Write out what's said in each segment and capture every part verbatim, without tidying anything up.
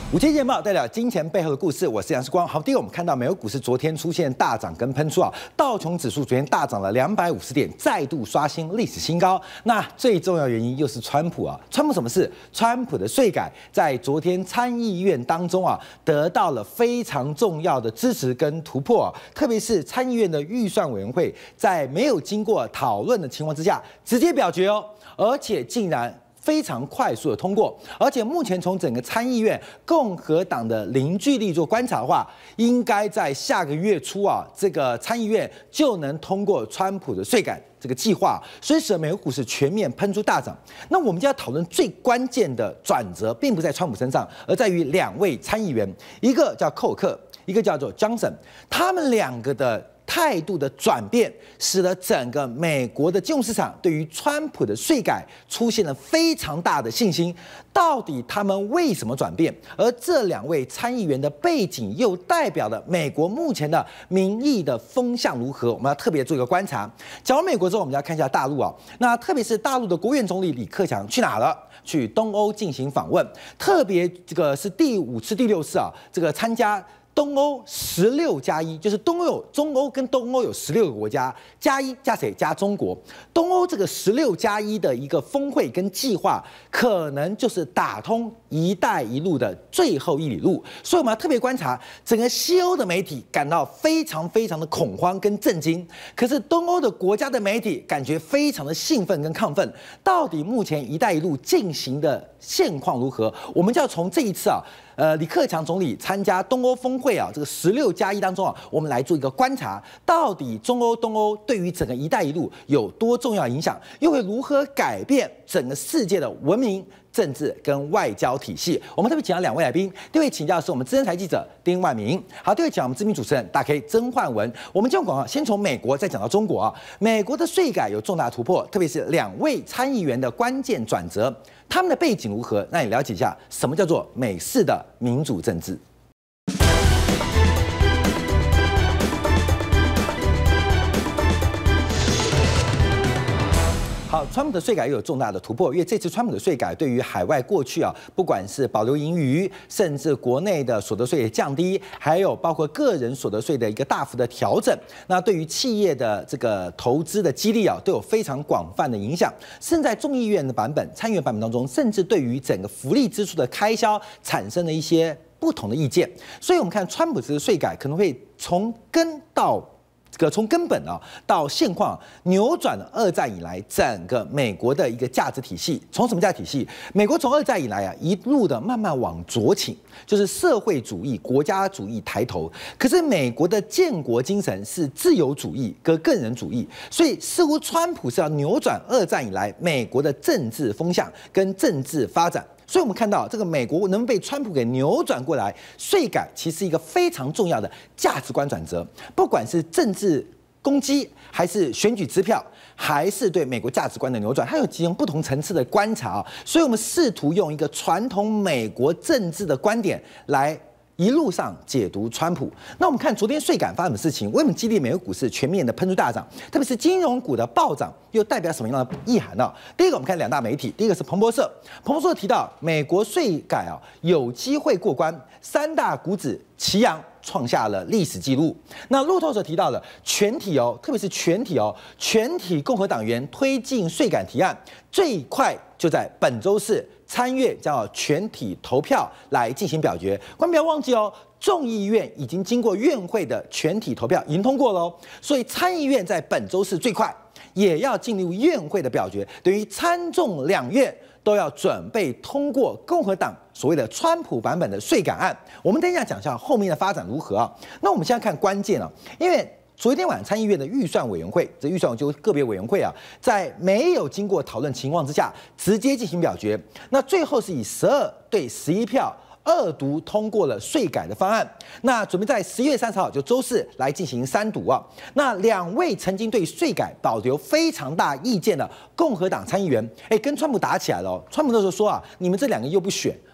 午间见报带来金钱背后的故事，我是杨世光。好，第一个我们看到美国股市昨天出现大涨跟喷出啊，道琼指数昨天大涨了两百五十点，再度刷新历史新高。那最重要原因又是川普啊，川普什么事？川普的税改在昨天参议院当中啊，得到了非常重要的支持跟突破啊，特别是参议院的预算委员会在没有经过讨论的情况之下，直接表决哦，而且竟然非常快速的通过，而且目前从整个参议院共和党的凝聚力做观察的话，应该在下个月初啊，这个参议院就能通过川普的税改这个计划，所以使得美国股市全面喷出大涨。那我们就要讨论最关键的转折，并不在川普身上，而在于两位参议员，一个叫寇克，一个叫做 Johnson， 他们两个的态度的转变，使得整个美国的金融市场对于川普的税改出现了非常大的信心。到底他们为什么转变？而这两位参议员的背景又代表了美国目前的民意的风向如何？我们要特别做一个观察。讲完美国之后，我们要看一下大陆啊。那特别是大陆的国务院总理李克强去哪了？去东欧进行访问，特别这个是第五次、第六次啊，这个参加东欧十六加一，就是东欧有中欧跟东欧有十六个国家，加一加谁？加中国。东欧这个十六加一的一个峰会跟计划，可能就是打通“一带一路”的最后一里路。所以我们要特别观察整个西欧的媒体感到非常非常的恐慌跟震惊，可是东欧的国家的媒体感觉非常的兴奋跟亢奋。到底目前“一带一路”进行的现况如何？我们就要从这一次啊。呃，李克强总理参加东欧峰会啊，这个十六加一当中啊，我们来做一个观察，到底中欧、东欧对于整个“一带一路”有多重要影响，又会如何改变整个世界的文明、政治跟外交体系？我们特别请到两位来宾，第一位请教的是我们资深台记者丁万明，好，第二位请到我们知名主持人大 K 曾焕文。我们这种广告先从美国再讲到中国啊，美国的税改有重大突破，特别是两位参议员的关键转折。他们的背景如何？那你了解一下什么叫做美式的民主政治。好，川普的税改又有重大的突破，因为这次川普的税改对于海外过去啊，不管是保留盈余，甚至国内的所得税的降低，还有包括个人所得税的一个大幅的调整，那对于企业的这个投资的激励啊，都有非常广泛的影响。甚至在众议院的版本、参议院版本当中，甚至对于整个福利支出的开销产生了一些不同的意见。所以，我们看川普这个税改可能会从根到这个从根本啊到现况扭转了二战以来整个美国的一个价值体系。从什么价值体系？美国从二战以来啊一路的慢慢往左倾，就是社会主义、国家主义抬头。可是美国的建国精神是自由主义跟个人主义，所以似乎川普是要扭转二战以来美国的政治风向跟政治发展。所以，我们看到这个美国能被川普给扭转过来，税改其实一个非常重要的价值观转折，不管是政治攻击，还是选举支票，还是对美国价值观的扭转，它有几种不同层次的观察啊。所以我们试图用一个传统美国政治的观点来一路上解读川普。那我们看昨天税改发生的事情，为什么激励美国股市全面的喷出大涨？特别是金融股的暴涨，又代表什么样的意涵呢？第一个，我们看两大媒体，第一个是彭博社，彭博社提到美国税改啊有机会过关，三大股指齐扬，创下了历史记录。那路透社提到了全体哦，特别是全体哦，全体共和党员推进税改提案，最快就在本周四参院将要全体投票来进行表决。观众不要忘记哦，众议院已经经过院会的全体投票，已经通过了哦，所以参议院在本周四最快也要进入院会的表决，等于参众两院都要准备通过共和党所谓的川普版本的税改案。我们等一下讲一下后面的发展如何啊？那我们现在看关键啊，因为昨天晚参议院的预算委员会，这预算就个别委员会啊，在没有经过讨论情况之下，直接进行表决。那最后是以十二对十一票二读通过了税改的方案。那准备在十一月三十号，就周四来进行三读啊。那两位曾经对税改保留非常大意见的共和党参议员，哎，跟川普打起来了哦。川普那时候说啊，你们这两个又不选。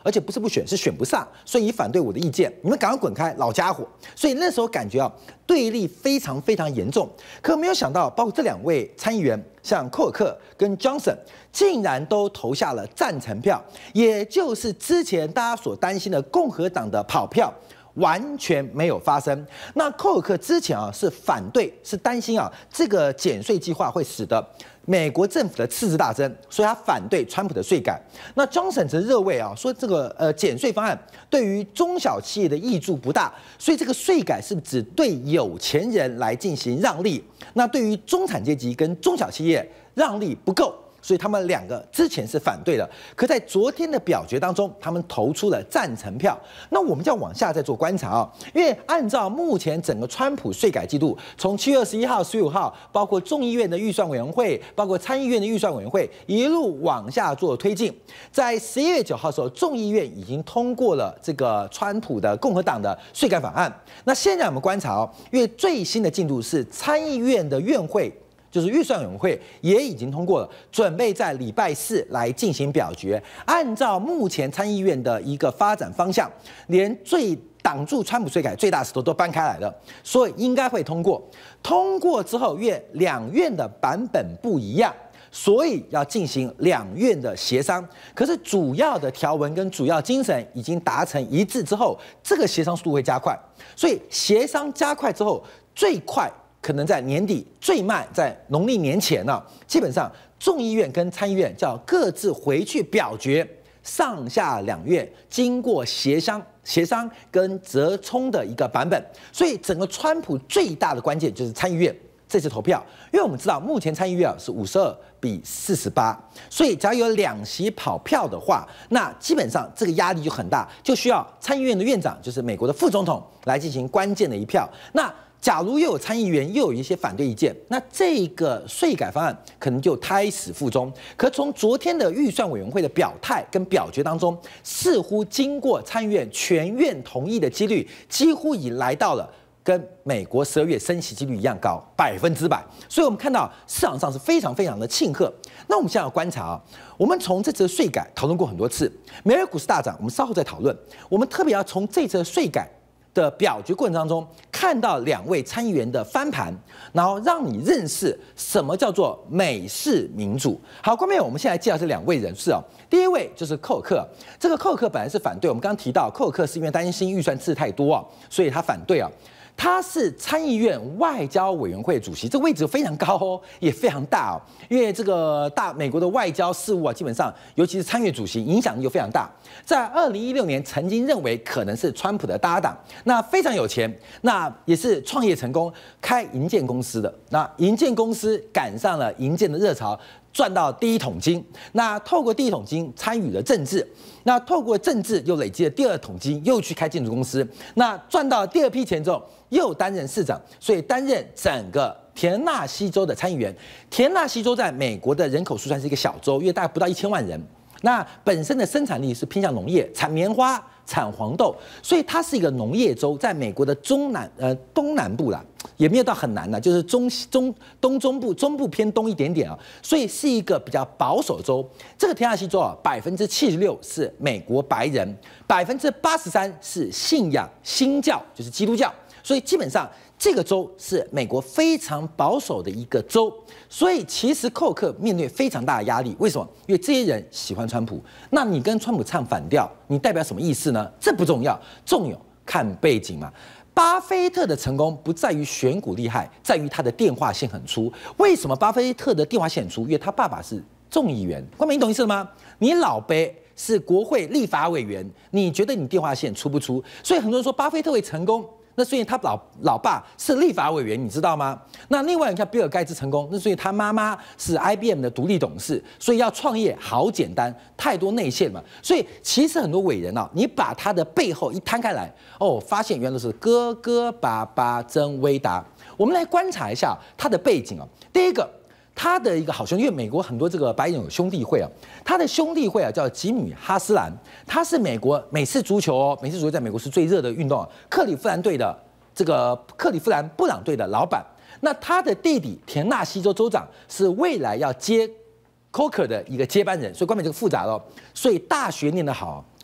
而且不是不选，是选不上，所以你反对我的意见，你们赶快滚开，老家伙！所以那时候感觉啊，对立非常非常严重。可没有想到，包括这两位参议员，像寇尔克跟 Johnson， 竟然都投下了赞成票，也就是之前大家所担心的共和党的跑票。完全没有发生。那寇尔克之前啊是反对，是担心啊这个减税计划会使得美国政府的赤字大增，所以他反对川普的税改。那 Johnson 则热胃啊，说这个呃减税方案对于中小企业的益处不大，所以这个税改是只对有钱人来进行让利，那对于中产阶级跟中小企业让利不够。所以他们两个之前是反对的，可在昨天的表决当中，他们投出了赞成票。那我们就要往下再做观察啊，因为按照目前整个川普税改季度，从七月二十一号、十五号，包括众议院的预算委员会，包括参议院的预算委员会，一路往下做推进。在十一月九号的时候，众议院已经通过了这个川普的共和党的税改法案。那现在我们观察哦，因为最新的进度是参议院的院会。就是预算委员会也已经通过了，准备在礼拜四来进行表决。按照目前参议院的一个发展方向，连最挡住川普税改最大石头都搬开来了，所以应该会通过。通过之后，因为两院的版本不一样，所以要进行两院的协商。可是主要的条文跟主要精神已经达成一致之后，这个协商速度会加快。所以协商加快之后，最快。可能在年底，最慢在农历年前呢、啊，基本上众议院跟参议院就要各自回去表决，上下两院经过协商、协商跟折冲的一个版本。所以整个川普最大的关键就是参议院这次投票，因为我们知道目前参议院啊是五十二比四十八，所以只要有两席跑票的话，那基本上这个压力就很大，就需要参议院的院长，就是美国的副总统来进行关键的一票。那假如又有参议员，又有一些反对意见，那这个税改方案可能就胎死腹中。可从昨天的预算委员会的表态跟表决当中，似乎经过参议院全院同意的几率，几乎已来到了跟美国十二月升息几率一样高，百分之百。所以我们看到市场上是非常非常的庆贺。那我们现在要观察啊，我们从这次税改讨论过很多次，美国股市大涨，我们稍后再讨论。我们特别要从这次税改的表决过程当中，看到两位参议员的翻盘，然后让你认识什么叫做美式民主。好，观众朋友，我们现在介绍这两位人士啊。第一位就是寇尔克，这个寇尔克本来是反对，我们刚刚提到，寇尔克是因为担心预算字太多啊，所以他反对啊。他是参议院外交委员会主席，这个位置非常高哦，也非常大哦。因为这个大美国的外交事务啊，基本上尤其是参议院主席，影响力就非常大。在二零一六年，曾经认为可能是川普的搭档，那非常有钱，那也是创业成功，开营建公司的。那营建公司赶上了营建的热潮，赚到第一桶金。那透过第一桶金参与了政治，那透过政治又累积了第二桶金，又去开建筑公司。那赚到第二批钱之后，又担任市长，所以担任整个田纳西州的参议员。田纳西州在美国的人口数算是一个小州，因为大概不到一千万人。那本身的生产力是偏向农业，产棉花、产黄豆，所以它是一个农业州，在美国的中南呃东南部啦，也没有到很难啦，就是中中东中部中部偏东一点点啊，所以是一个比较保守州。这个田纳西州啊，百分之七十六是美国白人，百分之八十三是信仰新教，就是基督教。所以基本上这个州是美国非常保守的一个州，所以其实寇尔克面对非常大的压力。为什么？因为这些人喜欢川普，那你跟川普唱反调，你代表什么意思呢？这不重要，重要看背景嘛。巴菲特的成功不在于选股厉害，在于他的电话线很粗。为什么巴菲特的电话线很粗？因为他爸爸是众议员。冠冕，你懂意思了吗？你老辈是国会立法委员，你觉得你电话线粗不粗？所以很多人说巴菲特会成功。那所以他老老爸是立法委员，你知道吗？那另外你看比尔盖茨成功，那所以他妈妈是 I B M 的独立董事，所以要创业好简单，太多内线嘛。所以其实很多伟人啊，你把他的背后一摊开来，哦，发现原来是哥哥爸爸真伟大。我们来观察一下他的背景啊。第一个，他的一个好兄弟，因为美国很多这个白人有兄弟会啊，他的兄弟会啊叫吉米哈斯兰，他是美国美式足球哦，美式足球在美国是最热的运动啊，克利夫兰队的这个克利夫兰布朗队的老板。那他的弟弟田纳西州州长是未来要接 Coker 的一个接班人，所以关键这个复杂了。所以大学念得好，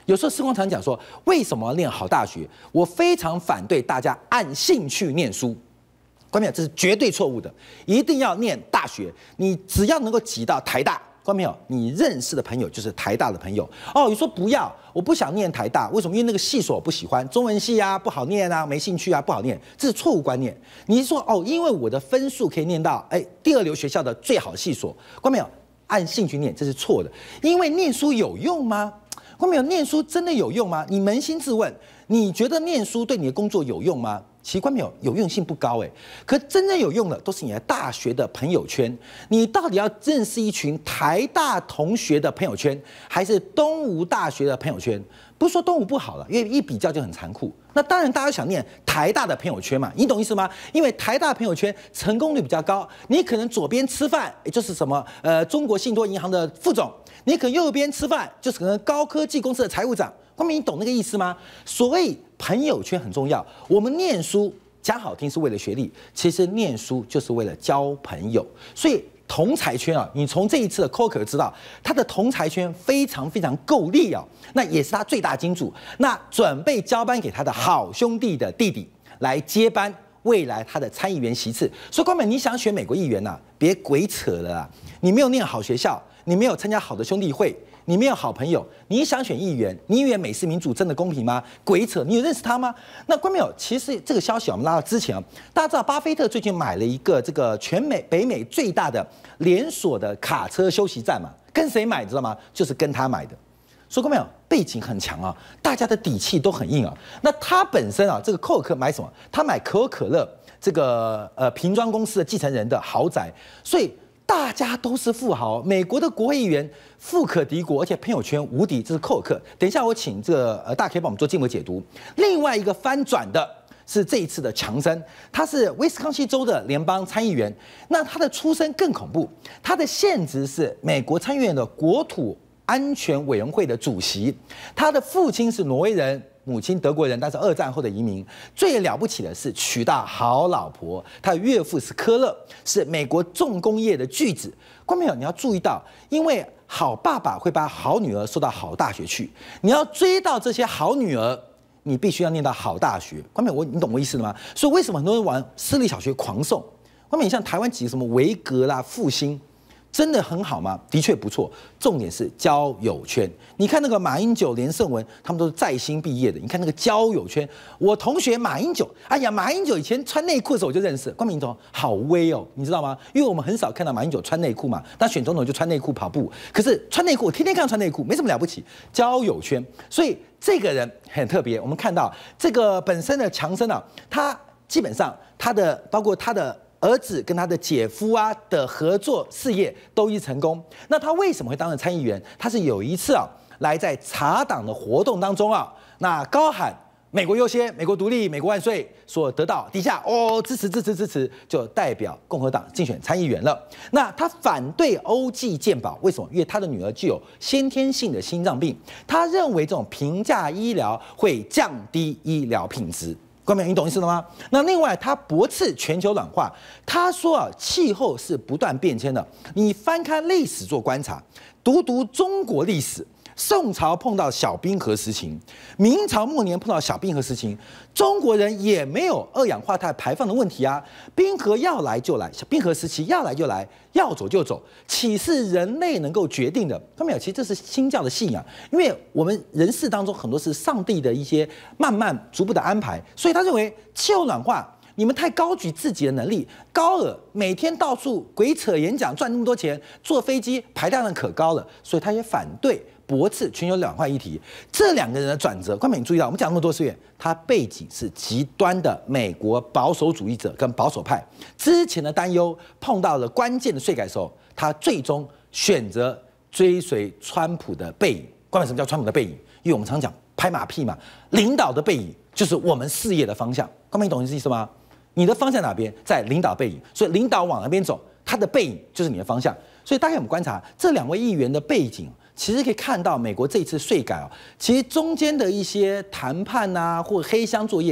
有时候时光常讲说，为什么要念好大学？我非常反对大家按兴趣念书。观众朋友，这是绝对错误的，一定要念大学。你只要能够挤到台大，观众朋友，你认识的朋友就是台大的朋友。哦，你说不要，我不想念台大，为什么？因为那个系所我不喜欢，中文系啊不好念啊，没兴趣啊不好念，这是错误观念。你是说哦，因为我的分数可以念到哎第二流学校的最好系所，观众朋友按兴趣念，这是错的。因为念书有用吗？观众朋友，念书真的有用吗？你扪心自问，你觉得念书对你的工作有用吗？奇怪没有，有用性不高哎，可真正有用的都是你的大学的朋友圈。你到底要认识一群台大同学的朋友圈，还是东吴大学的朋友圈？不是说东吴不好了，因为一比较就很残酷。那当然，大家想念台大的朋友圈嘛，你懂意思吗？因为台大朋友圈成功率比较高，你可能左边吃饭，也就是什么呃中国信托银行的副总，你可能右边吃饭就是可能高科技公司的财务长。光明，你懂那个意思吗？所谓朋友圈很重要。我们念书讲好听是为了学历，其实念书就是为了交朋友。所以同才圈啊，你从这一次的 Coker 知道，他的同才圈非常非常够力啊，那也是他最大金主。那准备交班给他的好兄弟的弟弟来接班未来他的参议员席次。所以光明，你想选美国议员呐、啊，别鬼扯了啦！你没有念好学校，你没有参加好的兄弟会。你没有好朋友，你想选议员，你以为美式民主真的公平吗？鬼扯！你有认识他吗？那观众朋友，其实这个消息我们拉到之前啊，大家知道巴菲特最近买了一个这个全美北美最大的连锁的卡车休息站嘛，跟谁买知道吗？就是跟他买的。所以观众朋友背景很强啊，大家的底气都很硬啊。那他本身啊，这个寇尔克买什么？他买可口可乐这个呃瓶装公司的继承人的豪宅，所以。大家都是富豪，美国的国会议员富可敌国，而且朋友圈无敌，这是寇尔克。等一下我请这个呃大 K 帮我们做进一步解读。另外一个翻转的是这一次的强森，他是威斯康星州的联邦参议员，那他的出身更恐怖，他的现职是美国参议院的国土安全委员会的主席，他的父亲是挪威人。母亲德国人，但是二战后的移民。最了不起的是娶到好老婆，他的岳父是科勒，是美国重工业的巨子。观众朋友，你要注意到，因为好爸爸会把好女儿送到好大学去，你要追到这些好女儿，你必须要念到好大学。观众朋友，我你懂我意思了吗？所以为什么很多人往私立小学狂送？观众朋友，像台湾几个什么维格啦、复兴。真的很好吗？的确不错。重点是交友圈。你看那个马英九、连胜文，他们都是在新毕业的。你看那个交友圈，我同学马英九，哎呀，马英九以前穿内裤的时候我就认识。关明总好威哦，你知道吗？因为我们很少看到马英九穿内裤嘛，他选总统就穿内裤跑步。可是穿内裤，我天天看他穿内裤，没什么了不起。交友圈，所以这个人很特别。我们看到这个本身的强森啊，他基本上他的包括他的。儿子跟他的姐夫啊的合作事业都一成功。那他为什么会当上参议员？他是有一次啊，来在茶党的活动当中啊，那高喊美国优先、美国独立、美国万岁，所得到底下哦支持支持支持，就代表共和党竞选参议员了。那他反对欧际健保，为什么？因为他的女儿具有先天性的心脏病，他认为这种平价医疗会降低医疗品质。观众，你懂意思了吗？那另外，他驳斥全球暖化，他说啊，气候是不断变迁的。你翻开历史做观察，读读中国历史。宋朝碰到小冰河时期，明朝末年碰到小冰河时期，中国人也没有二氧化碳排放的问题啊。冰河要来就来，小冰河时期要来就来，要走就走，岂是人类能够决定的？看到没有？其实这是新教的信仰，因为我们人世当中很多是上帝的一些慢慢逐步的安排，所以他认为气候暖化。你们太高举自己的能力，高尔每天到处鬼扯演讲，赚那么多钱，坐飞机排量可高了，所以他也反对驳斥全球暖化议题。这两个人的转折，观众你注意到，我们讲那么多资源，他背景是极端的美国保守主义者跟保守派，之前的担忧碰到了关键的税改的时候，他最终选择追随川普的背影。观众，什么叫川普的背影？因为我们常讲拍马屁嘛，领导的背影就是我们事业的方向。观众，你懂这意思吗？你的方向哪边，在领导背影，所以领导往哪边走，他的背影就是你的方向。所以大家我们观察这两位议员的背景，其实可以看到美国这次税改啊，其实中间的一些谈判啊或黑箱作业，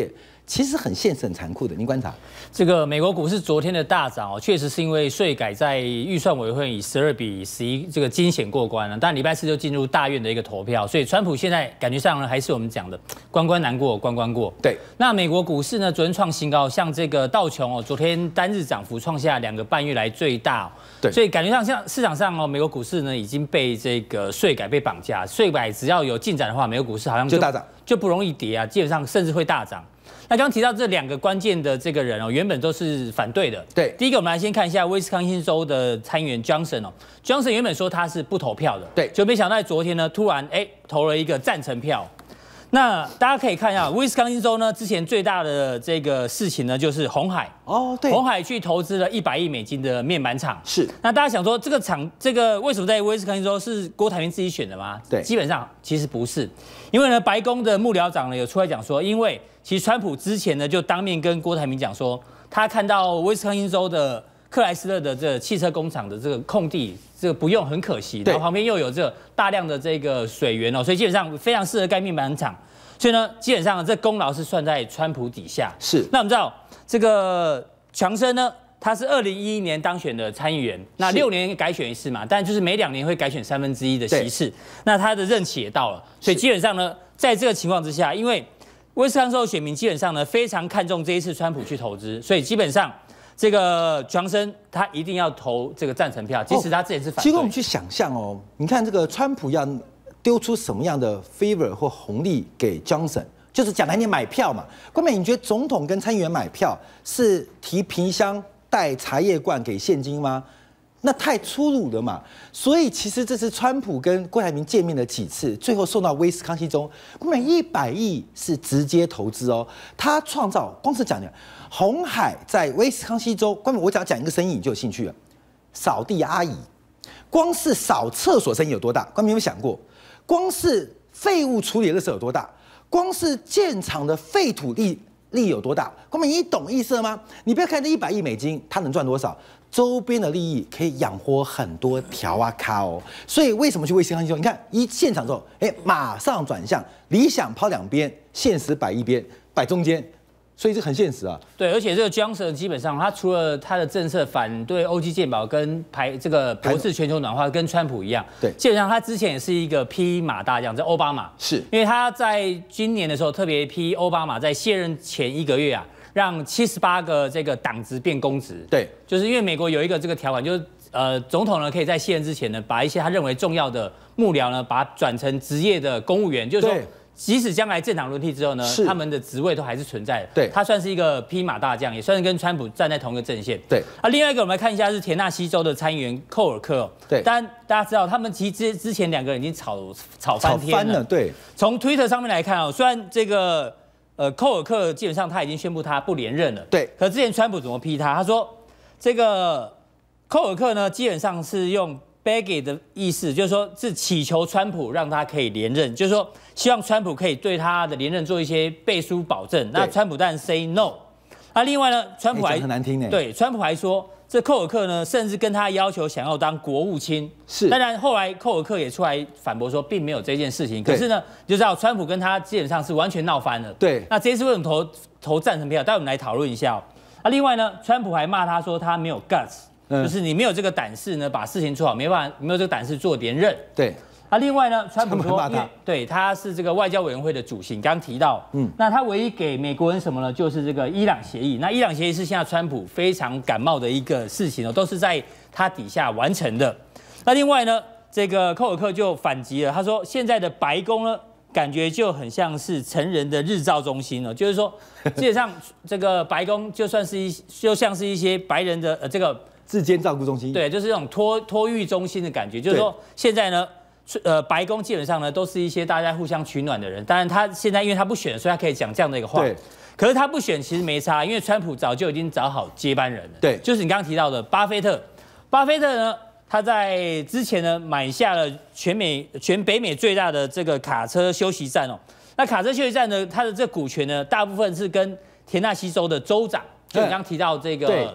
其实很现实、很残酷的。您观察， 这个美国股市昨天的大涨哦，确实是因为税改在预算委员会以十二比十一这个惊险过关了，但礼拜四就进入大院的一个投票，所以川普现在感觉上呢，还是我们讲的关关难过关关过。 对， 那美国股市呢，昨天创新高，像这个道琼哦，昨天单日涨幅创下两个半月来最大、哦。 对， 所以感觉上像市场上哦，美国股市呢已经被这个税改被绑架，税改只要有进展的话，美国股市好像就就大涨， 就不容易跌啊，基本上甚至会大涨。那刚刚提到这两个关键的这个人哦，原本都是反对的。 对， 第一个我们来先看一下威斯康星州的参议员 Johnson 哦 ，Johnson 原本说他是不投票的， 对， 就没想到在昨天呢，突然哎投了一个赞成票。那大家可以看一下威斯康星州呢，之前最大的这个事情呢，就是鸿海哦，对， 鸿海去投资了一百亿美金的面板厂。 是， 那大家想说这个厂这个为什么在威斯康星州是郭台铭自己选的吗？ 对， 基本上其实不是，因为呢白宫的幕僚长呢有出来讲说，因为其实川普之前呢就当面跟郭台铭讲说，他看到威斯康星州的克莱斯勒的这个汽车工厂的这个空地，这个不用很可惜，然后旁边又有这个大量的这个水源哦，所以基本上非常适合盖面板厂。所以呢，基本上这功劳是算在川普底下。 是。 那我们知道这个强生呢，他是二零一一年当选的参议员，那六年改选一次嘛，但就是每两年会改选三分之一的席次。那他的任期也到了，所以基本上呢，在这个情况之下，因为威斯康州的选民基本上呢非常看重这一次川普去投资，所以基本上这个强生他一定要投这个赞成票，即使他之前是反对。 其实我们去想象哦，你看这个川普要丢出什么样的 favor 或红利给 Johnson， 就是讲难听买票嘛。关美，你觉得总统跟参议员买票是提皮箱带茶叶罐给现金吗？那太粗鲁了嘛。所以其实这是川普跟郭台铭见面了几次，最后送到威斯康星州，关美一百亿是直接投资哦。他创造光是讲讲鸿海在威斯康星州，关美我只要讲一个生意你就有兴趣了，扫地阿姨，光是扫厕所生意有多大？关美有没有想过？光是废物处理的垃圾有多大？光是建厂的废土利利有多大？光美，你懂意思了吗？你不要看这一百亿美金，它能赚多少？周边的利益可以养活很多条啊咖哦。所以为什么去威斯康星州？你看一现场之后，哎，马上转向，理想抛两边，现实摆一边，摆中间。所以这很现实啊。 对，而且这个 Johnson 基本上，他除了他的政策反对欧基健保跟排这个驳斥全球暖化，跟川普一样， 对， 基本上他之前也是一个批马大将，在奥巴马， 是因为他在今年的时候特别批奥巴马在卸任前一个月啊，让七十八个这个党职变公职。 对， 就是因为美国有一个这个条款，就是呃总统呢可以在卸任之前呢，把一些他认为重要的幕僚呢，把它转成职业的公务员，就是说。即使将来政党轮替之后呢，他们的职位都还是存在的。 对， 他算是一个披马大将，也算是跟川普站在同一个阵线。 对， 啊，另外一个我们来看一下是田纳西州的参议员寇尔克。 对， 当然大家知道他们其实之前两个人已经吵吵翻天了。吵翻了， 对。 从 Twitter 上面来看哦，虽然这个呃寇尔克基本上他已经宣布他不连任了。 对。 可之前川普怎么批他？他说这个寇尔克呢，基本上是用。begging 的意思就是说，是祈求川普让他可以连任，就是说希望川普可以对他的连任做一些背书保证。那川普当然 say no。那另外呢，川普还很难听呢。 对，川普还说，这寇尔克呢，甚至跟他要求想要当国务卿。 是。当然后来寇尔克也出来反驳说，并没有这件事情。可是呢，你就知道川普跟他基本上是完全闹翻了。 对。 那这次为什么投投赞成票？待会我们来讨论一下哦。那另外呢，川普还骂他说他没有 guts。就是你没有这个胆识呢，把事情做好，没办法，没有这个胆识做连任。 对。 啊，另外呢，川普说，对，他是这个外交委员会的主席，刚刚提到，嗯，那他唯一给美国人什么呢？就是这个伊朗协议。那伊朗协议是现在川普非常感冒的一个事情哦，都是在他底下完成的。那另外呢，这个寇尔克就反击了，他说现在的白宫呢，感觉就很像是成人的日照中心哦，就是说，基本上这个白宫就算是一，就像是一些白人的呃这个。 日间照顾中心， 对，就是这种托托育中心的感觉。就是说，现在呢，呃，白宫基本上呢都是一些大家互相取暖的人。当然，他现在因为他不选，所以他可以讲这样的一个话。对。可是他不选其实没差，因为川普早就已经找好接班人了。 对。 就是你刚刚提到的巴菲特，巴菲特呢，他在之前呢买下了全美全北美最大的这个卡车休息站哦。那卡车休息站呢，它的这股权呢，大部分是跟田纳西州的州长，就你刚刚提到这个。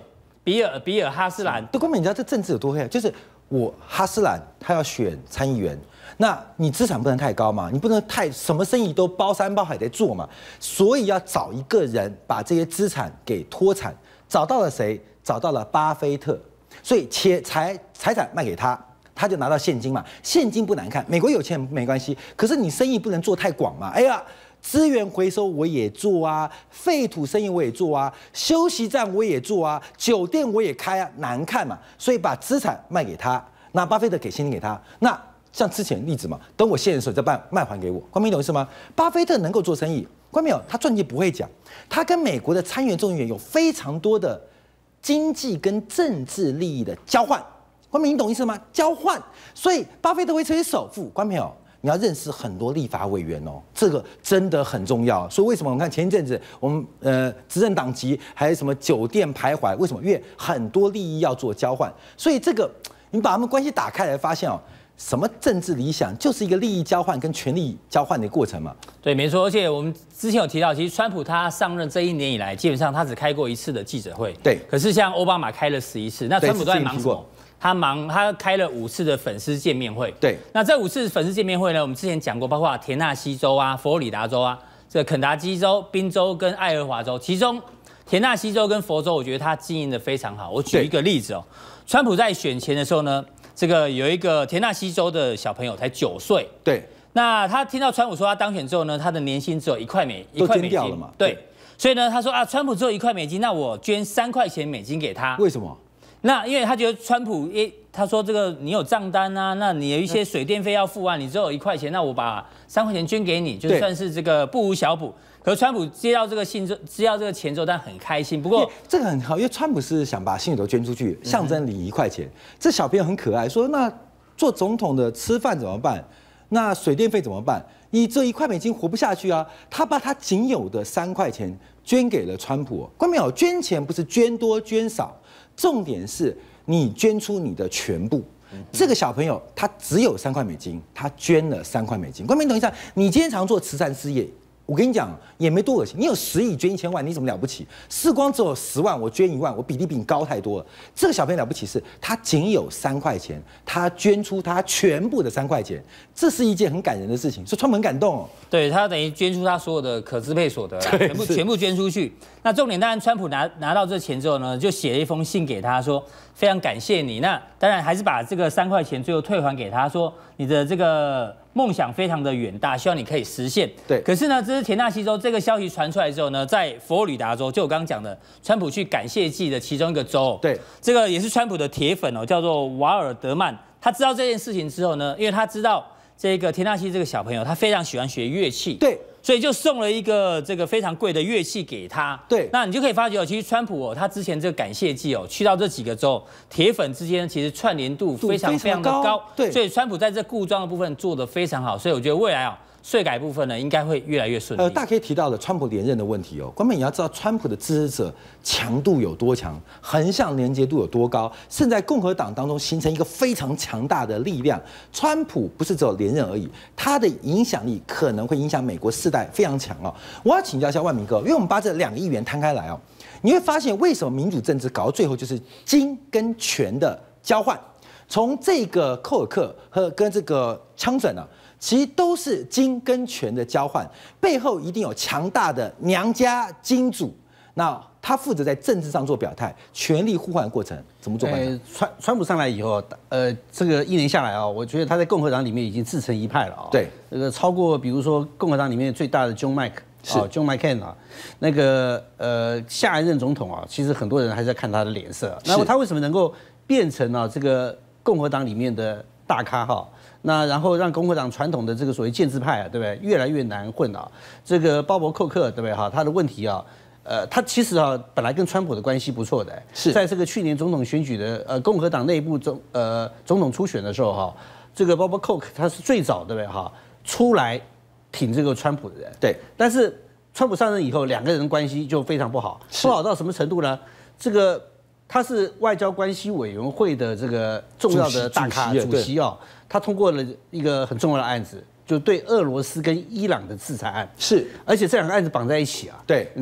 比尔比尔哈斯兰。 对，光明，你知道这政治有多黑暗？就是我哈斯兰他要选参议员。那你资产不能太高嘛，你不能太什么生意都包山包海在做嘛，所以要找一个人把这些资产给脱产。找到了谁？找到了巴菲特，所以且财财产卖给他，他就拿到现金嘛。现金不难看，美国有钱没关系，可是你生意不能做太广嘛。哎呀，资源回收我也做啊，废土生意我也做啊，休息站我也做啊，酒店我也开啊，难看嘛。所以把资产卖给他，那巴菲特给现金给他，那。像之前的例子嘛，等我现的时候再卖卖还给我，光明懂意思吗？巴菲特能够做生意，光明有他赚钱不会讲，他跟美国的参议员、众议员有非常多的经济跟政治利益的交换，光明你懂意思吗？交换，所以巴菲特会成为首富，光明有。你要认识很多立法委员哦，这个真的很重要。所以为什么我们看前一阵子我们呃执政党籍还有什么酒店徘徊？为什么？因为很多利益要做交换，所以这个你把他们关系打开来，发现哦。什么政治理想，就是一个利益交换跟权力交换的过程嘛？ 对，没错。而且我们之前有提到，其实川普他上任这一年以来，基本上他只开过一次的记者会。 对。 可是像奥巴马开了十一次，那川普都在忙什么？他忙，他开了五次的粉丝见面会。 对。 那这五次粉丝见面会呢，我们之前讲过，包括田纳西州啊、佛罗里达州啊、这个肯塔基州、宾州跟爱荷华州，其中田纳西州跟佛州，我觉得他经营的非常好。我举一个例子哦，川普在选前的时候呢。这个有一个田纳西州的小朋友才九岁， 对， 那他听到川普说他当选之后呢，他的年薪只有一块美一块美金了嘛， 对，所以呢，他说啊，川普只有一块美金，那我捐三块钱美金给他， 为什么？ 那因为他觉得川普，诶，他说这个你有账单啊，那你有一些水电费要付啊，你只有一块钱，那我把三块钱捐给你，就算是这个不无小补。可是川普接到这个信之接到这个钱之后，但很开心。不过这个很好，因为川普是想把薪水都捐出去，象征领一块钱。这小朋友很可爱，说那做总统的吃饭怎么办？那水电费怎么办？你这一块美金活不下去啊！他把他仅有的三块钱捐给了川普。关没有？捐钱不是捐多捐少，重点是你捐出你的全部。这个小朋友他只有三块美金，他捐了三块美金。关明等一下，你今天常做慈善事业。我跟你讲，也没多恶心。你有十亿捐一千万，你怎么了不起？世光只有十万，我捐一万，我比例比你高太多了。这个小朋友了不起是，他仅有三块钱，他捐出他全部的三块钱，这是一件很感人的事情，所以川普很感动哦。 对他等于捐出他所有的可支配所得，全部全部捐出去。那重点当然，川普拿拿到这钱之后呢，就写了一封信给他说，非常感谢你。那当然还是把这个三块钱最后退还给他，说你的这个梦想非常的远大，希望你可以实现。 对。 可是呢，这是田纳西州这个消息传出来之后呢，在佛罗里达州，就我刚刚讲的，川普去感谢祭的其中一个州， 对， 这个也是川普的铁粉哦，叫做瓦尔德曼。他知道这件事情之后呢，因为他知道这个田纳西这个小朋友，他非常喜欢学乐器， 对。 所以就送了一个这个非常贵的乐器给他。 对， 那你就可以发觉哦，其实川普哦，他之前这个感谢祭哦，去到这几个州，铁粉之间其实串联度非常非常的高。 对， 所以川普在这固装的部分做得非常好，所以我觉得未来哦，税改部分呢，应该会越来越顺利。 呃，大家可以提到了川普连任的问题哦，关键你要知道川普的支持者强度有多强，横向连接度有多高，甚至在共和党当中形成一个非常强大的力量。川普不是只有连任而已，他的影响力可能会影响美国世代非常强哦。我要请教一下万明哥，因为我们把这两个议员摊开来哦，你会发现为什么民主政治搞到最后就是金跟权的交换？从这个寇尔克和跟这个枪准啊。其实都是金跟权的交换，背后一定有强大的娘家金主。那他负责在政治上做表态，权力互换的过程怎么做？ 呃，川川普上来以后，呃，这个一年下来啊，我觉得他在共和党里面已经自成一派了啊。 对， 这个超过比如说共和党里面最大的 John Mc 是 John McCain 啊，那个呃下一任总统啊，其实很多人还是在看他的脸色。那么他为什么能够变成啊这个共和党里面的大咖哈？那然后让共和党传统的这个所谓建制派啊，对不对？越来越难混啊。这个鲍勃·寇克，对不对哈？他的问题啊，呃，他其实啊本来跟川普的关系不错的， 是在这个去年总统选举的呃共和党内部总呃总统初选的时候哈，这个鲍勃·寇克他是最早对不对哈出来挺这个川普的人。 对， 但是川普上任以后，两个人关系就非常不好，不好到什么程度呢？这个他是外交关系委员会的这个重要的大咖主席啊。他通过了一个很重要的案子，就对俄罗斯跟伊朗的制裁案。 是， 而且这两个案子绑在一起啊。 对， 你知道，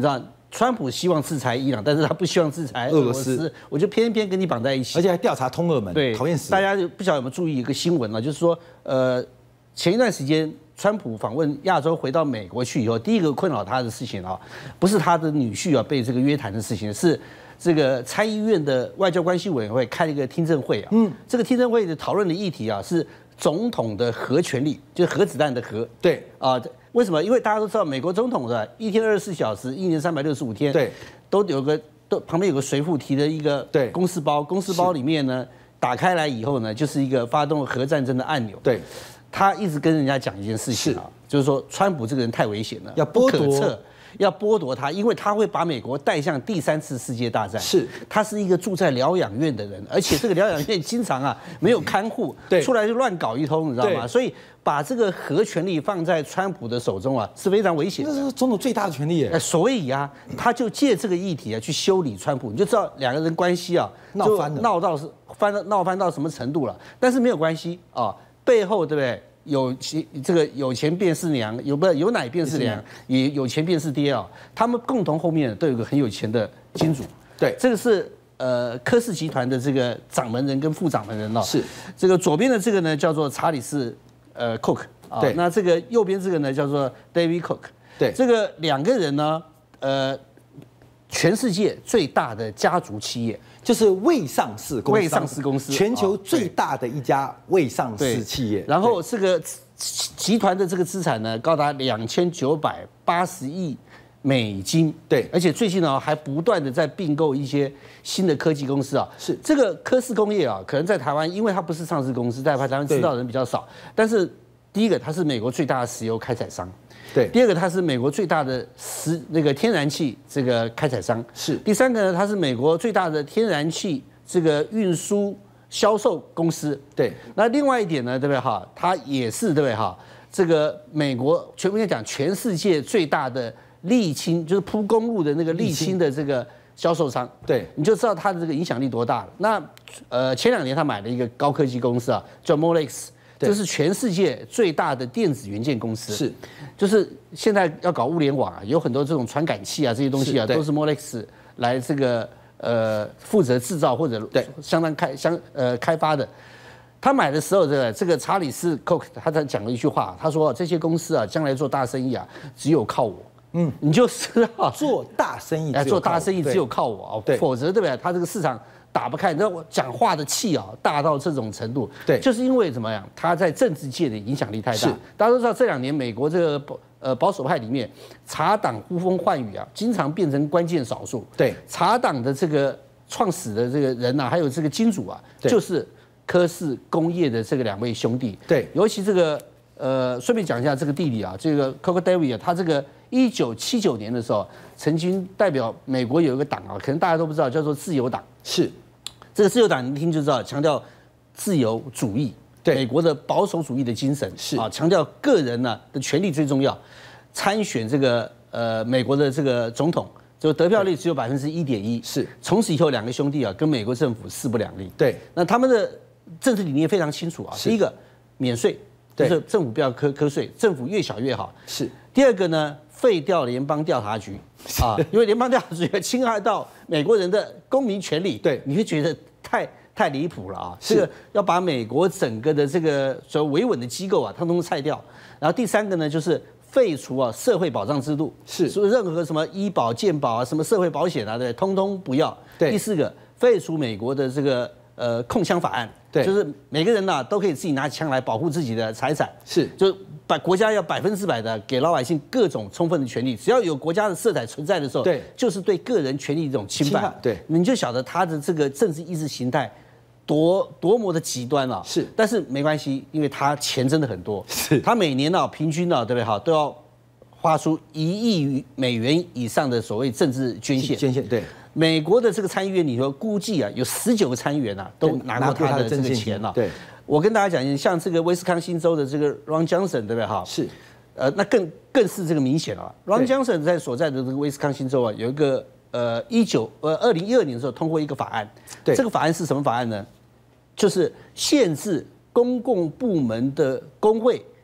川普希望制裁伊朗，但是他不希望制裁俄罗斯，我就偏偏跟你绑在一起， 而且还调查通俄门， 对， 讨厌死。 大家就不晓得有没有注意一个新闻啊，就是说，呃，前一段时间川普访问亚洲，回到美国去以后，第一个困扰他的事情啊，不是他的女婿啊被这个约谈的事情，是这个参议院的外交关系委员会开了一个听证会啊，嗯，这个听证会的讨论的议题啊是总统的核权利，就是核子弹的核， 对啊。为什么？因为大家都知道，美国总统的一天二十四小时，一年三百六十五天， 对， 都有个都旁边有个随附提的一个对公事包，公事包里面呢，打开来以后呢，就是一个发动核战争的按钮。 对， 他一直跟人家讲一件事情啊，就是说川普这个人太危险了， 要剥夺。 要剥夺他，因为他会把美国带向第三次世界大战。 是， 他是一个住在疗养院的人，而且这个疗养院经常啊没有看护， 对， 出来就乱搞一通，你知道吗？所以把这个核权力放在川普的手中啊，是非常危险的。 这是总统最大的权利耶。 所以啊，他就借这个议题啊去修理川普，你就知道两个人关系啊闹翻了， 闹到是翻到闹翻到什么程度了。但是没有关系啊，背后对不对？有钱这个有钱便是娘，有不有奶便是娘，也有钱便是爹啊。他们共同后面都有个很有钱的金主， 对， 这个是呃科氏集团的这个掌门人跟副掌门人哦。 是这个左边的这个呢叫做查理斯呃 Cook 啊， 对， 那这个右边这个呢叫做 David Cook， 对， 这个两个人呢呃全世界最大的家族企业。 就是未上市公司， 未上市公司， 全球最大的一家未上市企业。 然后这个集团的这个资产呢，高达两千九百八十亿美金。 对， 而且最近呢，还不断的在并购一些新的科技公司啊。 是这个科氏工业啊，可能在台湾，因为它不是上市公司，在台湾知道的人比较少。但是第一个，它是美国最大的石油开采商。 对， 第二个，它是美国最大的石那个天然气这个开采商。 是。 第三个呢，它是美国最大的天然气这个运输销售公司。 对。 那另外一点呢，对不对哈？它也是对不对哈？这个美国全面讲，全世界最大的沥青，就是铺公路的那个沥青的这个销售商。 对。 你就知道它的这个影响力多大了。那呃，前两年他买了一个高科技公司啊，叫 Molex。这是全世界最大的电子元件公司， 是， 就是现在要搞物联网啊，有很多这种传感器啊，这些东西啊，都是 Molex 来这个呃负责制造或者对相当开相呃开发的。他买的时候，这个这个查理斯 Cook 他在讲了一句话，他说这些公司啊，将来做大生意啊，只有靠我。嗯，你就知道做大生意， 哎，做大生意只有靠我啊，否则对不对？他这个市场打不开，你知道我讲话的气啊大到这种程度， 对， 就是因为怎么样，他在政治界的影响力太大。大家都知道这两年美国这个保呃保守派里面，茶党呼风唤雨啊，经常变成关键少数。 对， 茶党的这个创始的这个人呐、啊，还有这个金主啊，就是科氏工业的这个两位兄弟。 对， 尤其这个呃，顺便讲一下这个弟弟啊，这个 Cook David 啊，他这个一九七九年的时候，曾经代表美国有一个党啊，可能大家都不知道，叫做自由党。 是。 这个自由党一听就知道，强调自由主义， 对美国的保守主义的精神是啊，强调个人呢的权利最重要。参选这个呃美国的这个总统，就得票率只有百分之一点一， 是。 从此以后，两个兄弟啊跟美国政府势不两立。 对， 那他们的政治理念非常清楚啊。第一个，免税，就是政府不要课课税，政府越小越好。 是。 第二个呢？废掉联邦调查局啊，因为联邦调查局侵害到美国人的公民权利， 对， 你会觉得太太离谱了啊！这个要把美国整个的这个所谓维稳的机构啊，通通拆掉。然后第三个呢，就是废除啊社会保障制度， 是， 所以任何什么医保、健保啊，什么社会保险啊，对，通通不要。 对。 第四个，废除美国的这个呃控枪法案， 对， 就是每个人呐、啊、都可以自己拿枪来保护自己的财产， 是， 就。把国家要百分之百的给老百姓各种充分的权利，只要有国家的色彩存在的时候， 对， 就是对个人权利一种侵犯， 对， 你就晓得他的这个政治意识形态多多么的极端啊！ 是， 但是没关系，因为他钱真的很多， 是， 他每年呢平均呢对不对哈都要花出一亿美元以上的所谓政治捐献， 捐献对。 美国的这个参议院里头估计啊有十九个参议员啊都拿过他的这个钱了， 对。 我跟大家讲，像这个威斯康星州的这个 Ron Johnson， 对不对哈？ 是， 呃，那更更是这个明显了。Ron Johnson 在所在的这个威斯康星州啊，有一个呃一九呃二零一二年的时候通过一个法案， 对， 这个法案是什么法案呢？就是限制公共部门的工会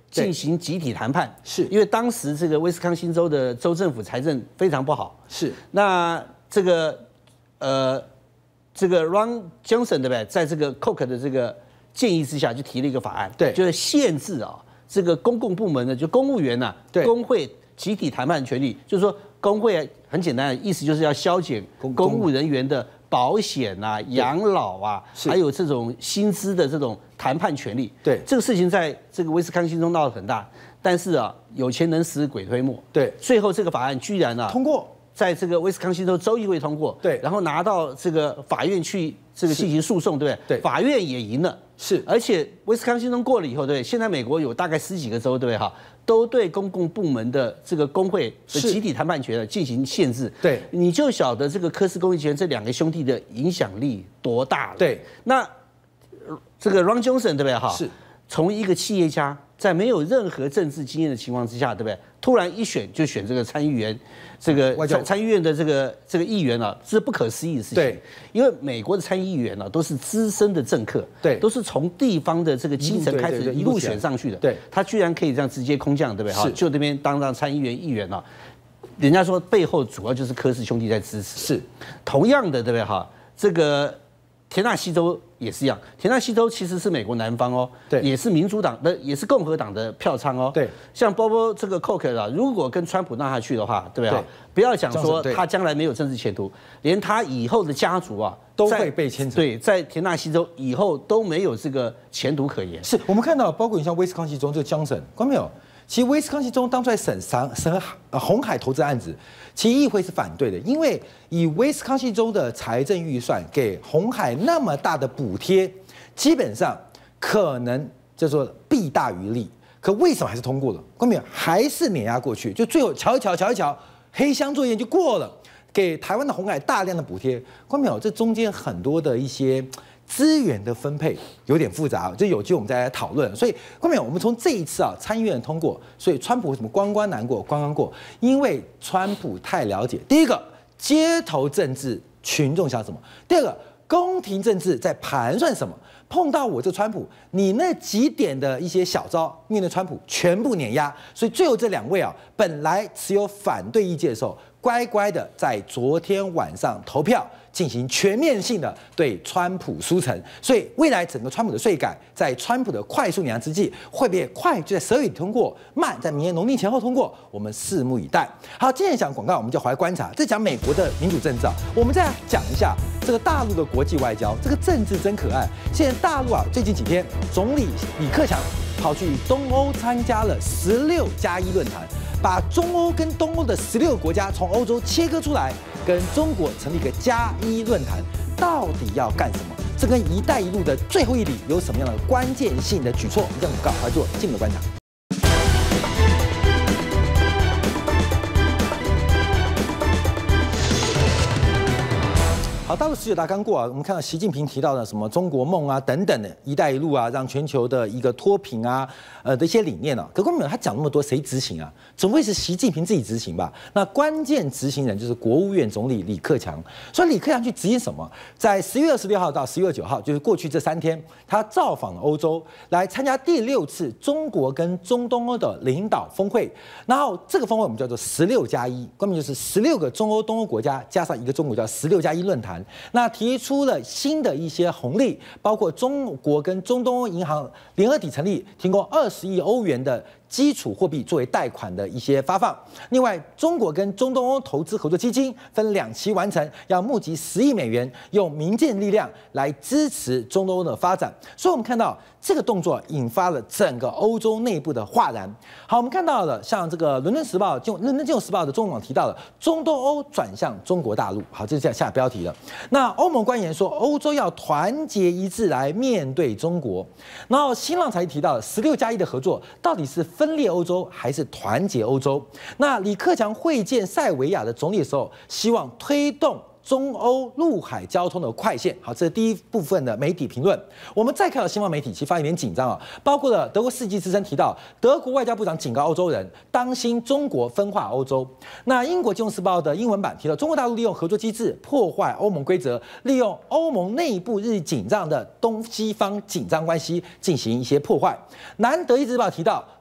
进行集体谈判， 是因为当时这个威斯康星州的州政府财政非常不好， 是那这个呃这个 Ron Johnson 对不对，在这个 Coke 的这个建议之下，就提了一个法案， 对， 就是限制啊这个公共部门的就公务员呐、啊，工会集体谈判权利，就是说工会很简单的意思就是要削减公务人员的保险啊、养老啊，还有这种薪资的这种谈判权利。 对， 这个事情在这个威斯康星州闹得很大，但是啊，有钱能使鬼推磨。 对， 最后这个法案居然啊通过， 在这个威斯康星州州议会通过。 对， 然后拿到这个法院去这个进行诉讼，对不对？ 对， 法院也赢了。 是， 而且威斯康星州过了以后，对，现在美国有大概十几个州，对不对？哈，都对公共部门的这个工会的集体谈判权进行限制。 对， 你就晓得这个科斯公益集团这两个兄弟的影响力多大了。 对， 那这个 Ron Johnson 对不对？哈， 是， 从一个企业家在没有任何政治经验的情况之下，对不对？突然一选就选这个参议员。这个参参议院的这个这个议员啊，是不可思议的事情。 对， 因为美国的参议员啊，都是资深的政客， 对， 都是从地方的这个基层开始一路选上去的。 对， 他居然可以这样直接空降，对不对？ 是， 就这边当上参议员、议员啊，人家说背后主要就是柯氏兄弟在支持。 是， 同样的，对不对？哈，这个田纳西州也是一样，田纳西州其实是美国南方哦， 对， 也是民主党的，也是共和党的票仓哦， 对， 像波波这个 Coke 啊，如果跟川普让他去的话，对不对？不要讲说他将来没有政治前途，连他以后的家族啊都会被牵扯。 对，在田纳西州以后都没有这个前途可言。 是我们看到，包括你像威斯康星州这个江省，看到没有？其实威斯康星州当初在审审审红海投资案子，其实议会是反对的，因为以威斯康星州的财政预算给红海那么大的补贴，基本上可能叫做弊大于利。可为什么还是通过了？看到没有？还是碾压过去，就最后瞧一瞧，瞧一瞧，黑箱作业就过了，给台湾的红海大量的补贴。看到没有？这中间很多的一些资源的分配有点复杂，这有机会我们再来讨论。所以，看到没有？我们从这一次啊，参议院通过，所以川普为什么关关难过关关过？因为川普太了解，第一个街头政治群众想什么，第二个宫廷政治在盘算什么。碰到我这川普，你那几点的一些小招，面对川普全部碾压，所以最后这两位啊，本来持有反对意见的时候，乖乖的在昨天晚上投票，进行全面性的对川普输成。所以未来整个川普的税改，在川普的快速碾压之际，会不会快就在十二月底通过，慢在明年农历前后通过？我们拭目以待。好，今天讲广告，我们就回来观察，这讲美国的民主政治啊，我们再讲一下这个大陆的国际外交，这个政治真可爱。现在大陆啊，最近几天，总理李克强跑去东欧参加了十六加一论坛，把中欧跟东欧的十六个国家从欧洲切割出来，跟中国成立一个加一论坛，到底要干什么？这跟“一带一路”的最后一里有什么样的关键性的举措？我们将广告来做进一步观察。好，大陆十九大刚过啊，我们看到习近平提到的什么中国梦啊等等的“一带一路”啊，让全球的一个脱贫啊，呃的一些理念啊，可关键他讲那么多，谁执行啊？总会是习近平自己执行吧？那关键执行人就是国务院总理李克强。所以李克强去执行什么？在十月二十六号到十月九号，就是过去这三天，他造访了欧洲，来参加第六次中国跟中东欧的领导峰会。然后这个峰会我们叫做“十六加一”，关键就是十六个中欧、东欧国家加上一个中国，叫“十六加一”论坛。那提出了新的一些红利，包括中国跟中东欧银行联合体成立，提供二十亿欧元的基础货币作为贷款的一些发放。另外，中国跟中东欧投资合作基金分两期完成，要募集十亿美元，用民间力量来支持中东欧的发展。所以，我们看到这个动作引发了整个欧洲内部的哗然。好，我们看到了像这个《伦敦时报》就《伦敦金融时报》的中文网提到了中东欧转向中国大陆。好，这是这样下标题了。那欧盟官员说，欧洲要团结一致来面对中国。然后新浪才提到十六加一的合作到底是分裂欧洲还是团结欧洲？那李克强会见塞维亚的总理的时候，希望推动中欧陆海交通的快线。好，这是第一部分的媒体评论。我们再看到西方媒体，其实发现有点紧张啊，包括了德国世纪之声提到，德国外交部长警告欧洲人，当心中国分化欧洲。那英国金融时报的英文版提到，中国大陆利用合作机制破坏欧盟规则，利用欧盟内部日益紧张的东西方紧张关系进行一些破坏。南德意志日报提到，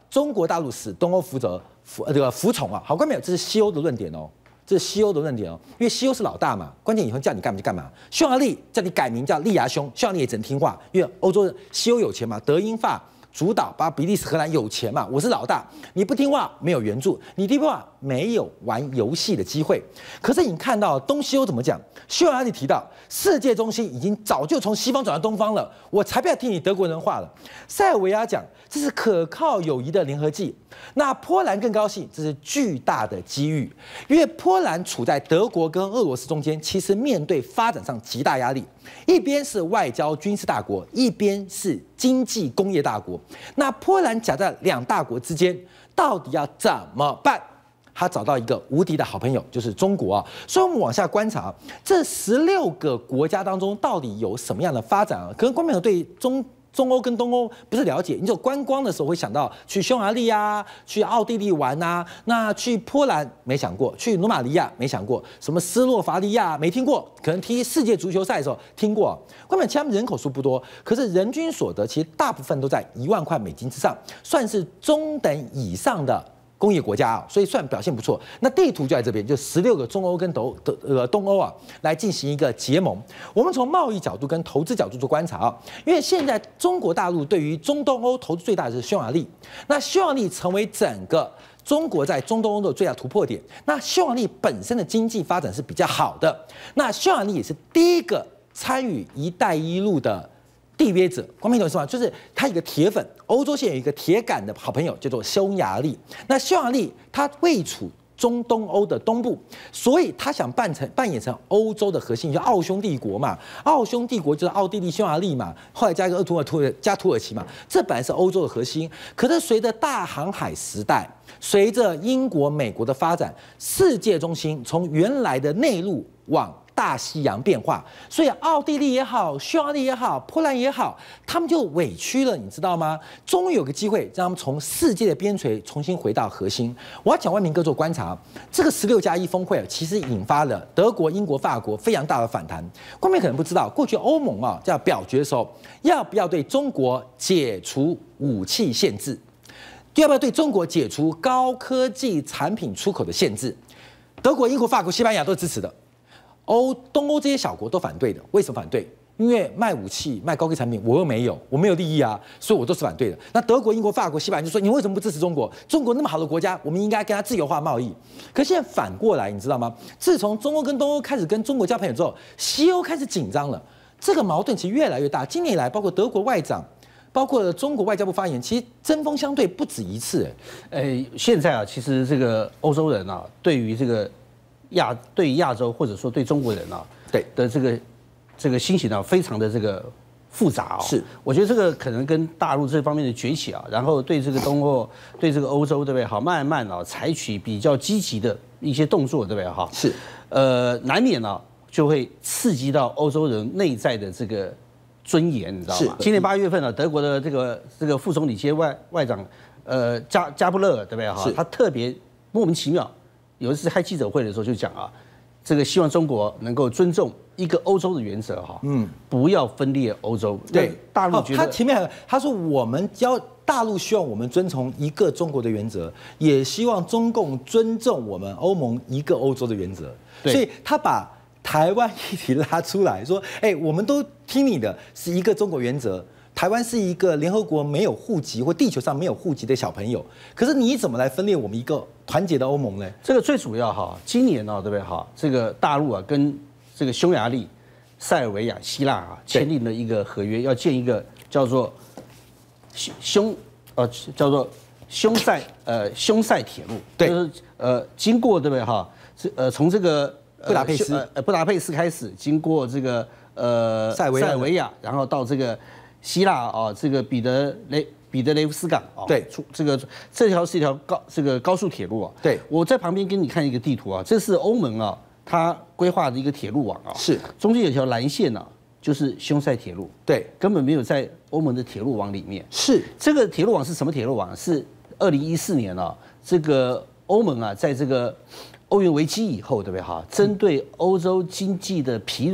中国大陆使东欧服责服呃这个服从啊，好，观众朋友，这是西欧的论点哦。这是西欧的论点哦，因为西欧是老大嘛，关键以后叫你干嘛就干嘛。匈牙利叫你改名叫利牙兄，匈牙利也只能听话，因为欧洲西欧有钱嘛，德英法主导，把比利时、荷兰有钱嘛，我是老大，你不听话没有援助，你听话没有玩游戏的机会。可是你看到东西欧怎么讲？匈牙利提到世界中心已经早就从西方转到东方了，我才不要听你德国人话了。塞尔维亚讲这是可靠友谊的联合剂。那波兰更高兴，这是巨大的机遇，因为波兰处在德国跟俄罗斯中间，其实面对发展上极大压力，一边是外交军事大国，一边是经济工业大国。那波兰夹在两大国之间，到底要怎么办？他找到一个无敌的好朋友，就是中国啊。所以我们往下观察，这十六个国家当中，到底有什么样的发展啊？可能观众朋友对中。中欧跟东欧不是了解，你就观光的时候会想到去匈牙利啊，去奥地利玩啊，那去波兰没想过，去罗马尼亚没想过，什么斯洛伐利亚没听过，可能踢世界足球赛的时候听过。根本其实他们人口数不多，可是人均所得其实大部分都在一万块美金之上，算是中等以上的工业国家啊，所以算表现不错。那地图就在这边，就十六个中欧跟东德呃东欧啊，来进行一个结盟。我们从贸易角度跟投资角度做观察啊，因为现在中国大陆对于中东欧投资最大的是匈牙利，那匈牙利成为整个中国在中东欧的最大突破点。那匈牙利本身的经济发展是比较好的，那匈牙利也是第一个参与“一带一路”的缔约者。光明懂意思吗？就是他有一个铁粉，欧洲现在有一个铁杆的好朋友叫做匈牙利。那匈牙利它位处中东欧的东部，所以他想扮成扮演成欧洲的核心，就奥匈帝国嘛。奥匈帝国就是奥地利、匈牙利嘛，后来加一个鄂图尔土加土耳其嘛，这本来是欧洲的核心。可是随着大航海时代，随着英国、美国的发展，世界中心从原来的内陆往大西洋变化，所以奥地利也好，匈牙利也好，波兰也好，他们就委屈了，你知道吗？终于有个机会让他们从世界的边陲重新回到核心。我要讲万明哥做观察，这个十六加一峰会其实引发了德国、英国、法国非常大的反弹。观众可能不知道，过去欧盟啊在表决的时候，要不要对中国解除武器限制，要不要对中国解除高科技产品出口的限制？德国、英国、法国、西班牙都是支持的。欧东欧这些小国都反对的，为什么反对？因为卖武器、卖高科技产品，我又没有，我没有利益啊，所以我都是反对的。那德国、英国、法国、西班牙就说：“你为什么不支持中国？中国那么好的国家，我们应该跟他自由化贸易。”可现在反过来，你知道吗？自从中欧跟东欧开始跟中国交朋友之后，西欧开始紧张了，这个矛盾其实越来越大。今年以来，包括德国外长，包括中国外交部发言，其实针锋相对不止一次。 哎，呃，现在啊，其实这个欧洲人啊，对于这个。亚对亚洲或者说对中国人啊， 对的这个这个心情啊，非常的这个复杂哦。 是， 我觉得这个可能跟大陆这方面的崛起啊，然后对这个东欧、对这个欧洲，对不对？好，慢慢啊，采取比较积极的一些动作，对不对？哈， 是， 呃，难免啊，就会刺激到欧洲人内在的这个尊严，你知道吗？今年八月份呢，德国的这个这个副总理兼外外长，呃，加加布勒，对不对？哈，他特别莫名其妙。有一次开记者会的时候就讲啊，这个希望中国能够尊重一个欧洲的原则哈，嗯，不要分裂欧洲。 对， 大陆觉得他前面他说我们教大陆希望我们遵从一个中国的原则，也希望中共尊重我们欧盟一个欧洲的原则。所以他把台湾议题拉出来说，哎，我们都听你的，是一个中国原则。台湾是一个联合国没有户籍或地球上没有户籍的小朋友，可是你怎么来分裂我们一个团结的欧盟呢？ 这个最主要哈，今年呢，对不对哈？这个大陆啊，跟这个匈牙利、塞尔维亚、希腊啊签订了一个合约，要建一个叫做匈呃叫做匈塞呃匈塞铁路， 对， 就是呃经过对不对哈？这呃从这个布达佩斯呃布达佩斯开始，经过这个呃塞尔维亚，然后到这个。希腊啊，这个彼得雷彼得雷夫斯港啊， 对， 出这个这条是一条高这个高速铁路啊。 对， 我在旁边给你看一个地图啊，这是欧盟啊，它规划的一个铁路网啊， 是中间有条蓝线啊，就是匈塞铁路， 对， 根本没有在欧盟的铁路网里面。 是这个铁路网是什么铁路网？是二零一四年啊，这个欧盟啊，在这个欧元危机以后，对不对哈？针对欧洲经济的疲软啊。